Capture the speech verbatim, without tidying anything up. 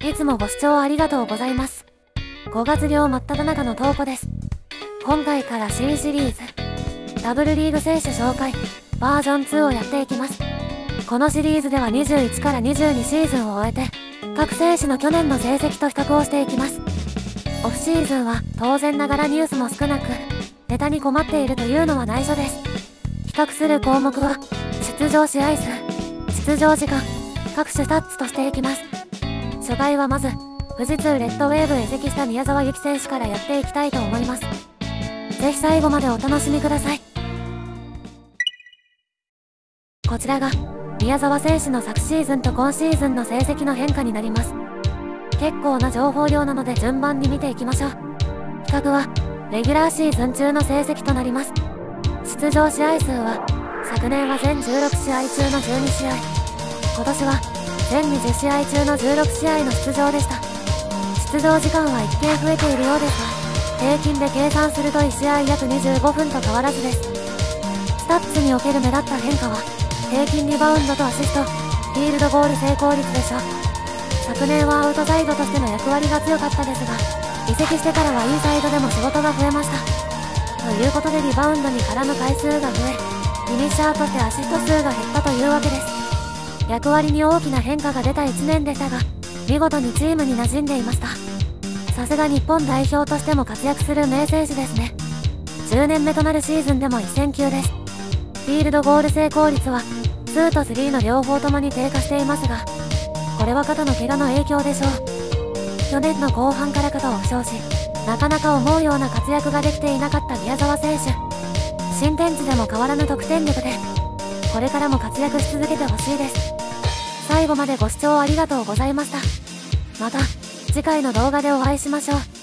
いつもご視聴ありがとうございます。ごがつ病真っ只中の投稿です。今回から新シリーズ、ダブルリーグ選手紹介、バージョンツーをやっていきます。このシリーズではにじゅういちからにじゅうにシーズンを終えて、各選手の去年の成績と比較をしていきます。オフシーズンは当然ながらニュースも少なく、ネタに困っているというのは内緒です。比較する項目は、出場試合数、出場時間、各種タッツとしていきます。初回はまず、富士通レッドウェーブへ移籍した宮澤由紀選手からやっていきたいと思います。ぜひ最後までお楽しみください。こちらが、宮澤選手の昨シーズンと今シーズンの成績の変化になります。結構な情報量なので順番に見ていきましょう。比較は、レギュラーシーズン中の成績となります。出場試合数は、昨年は全じゅうろくしあい中のじゅうにしあい。今年は、全にじゅっしあい中のじゅうろくしあいの出場でした。出場時間は一見増えているようですが、平均で計算するといち試合約にじゅうごふんと変わらずです。スタッツにおける目立った変化は、平均リバウンドとアシスト、フィールドゴール成功率でしょう。昨年はアウトサイドとしての役割が強かったですが、移籍してからはインサイドでも仕事が増えました。ということでリバウンドに絡む回数が増え、フィニッシャーとしてアシスト数が減ったというわけです。役割に大きな変化が出たいちねんでしたが、見事にチームに馴染んでいました。さすが日本代表としても活躍する名選手ですね。じゅうねんめとなるシーズンでも一戦級です。フィールドゴール成功率は、ツーとスリーの両方ともに低下していますが、これは肩の怪我の影響でしょう。去年の後半から肩を負傷し、なかなか思うような活躍ができていなかった宮澤選手。新天地でも変わらぬ得点力で、これからも活躍し続けてほしいです。最後までご視聴ありがとうございました。また、次回の動画でお会いしましょう。